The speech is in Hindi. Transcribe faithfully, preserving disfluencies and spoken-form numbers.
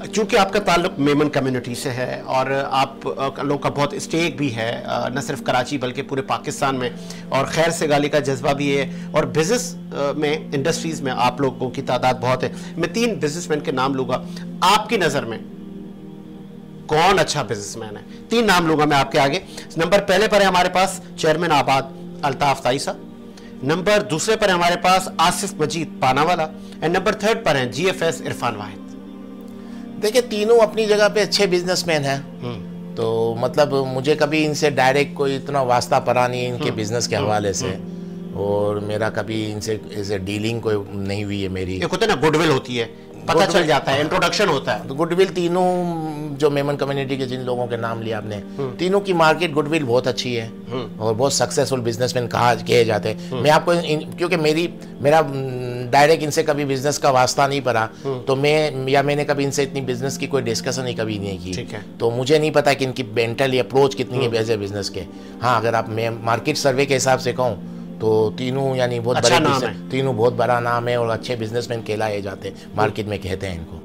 चूँकि आपका ताल्लुक मेमन कम्युनिटी से है और आप लोगों का बहुत स्टेक भी है न सिर्फ कराची बल्कि पूरे पाकिस्तान में, और खैर से गाली का जज्बा भी है, और बिजनेस में इंडस्ट्रीज़ में आप लोगों की तादाद बहुत है। मैं तीन बिजनेसमैन के नाम लूँगा, आपकी नज़र में कौन अच्छा बिजनेसमैन है? तीन नाम लूँगा मैं आपके आगे। नंबर पहले पर है हमारे पास चेयरमैन आबाद अल्ताफ़ ताइसा, नंबर दूसरे पर है हमारे पास Asif Majeed Panawala, and number third पर हैं G F S Irfan Wahid. देखिए, तीनों अपनी जगह पे अच्छे बिजनेसमैन हैं, तो मतलब मुझे कभी इनसे डायरेक्ट कोई इतना वास्ता पड़ा नहीं है इनके बिजनेस के हवाले से, और मेरा कभी इनसे ऐसे डीलिंग कोई नहीं हुई है मेरी। एक होता है ना गुडविल होती है, पता चल जाता है, इंट्रोडक्शन होता है। तो गुडविल तीनों जो मेमन कम्युनिटी के जिन लोगों के नाम लिया आपने, तीनों की मार्केट गुडविल बहुत अच्छी है और बहुत सक्सेसफुल बिजनेसमैन कहा कहे जाते हैं। मैं आपको क्योंकि मेरी मेरा डायरेक्ट इनसे कभी बिजनेस का वास्ता नहीं पड़ा, तो मैं या मैंने कभी इनसे इतनी बिजनेस की कोई डिस्कशन ही कभी नहीं की, तो मुझे नहीं पता कि इनकी मेंटल अप्रोच कितनी है एज ए बिजनेस के। हाँ, अगर आप मैं मार्केट सर्वे के हिसाब से कहूँ तो तीनों यानी बहुत अच्छा बड़े नाम है। तीनों बहुत बड़ा नाम है और अच्छे बिजनेसमैन कहलाए जाते हैं, मार्केट में कहते हैं इनको।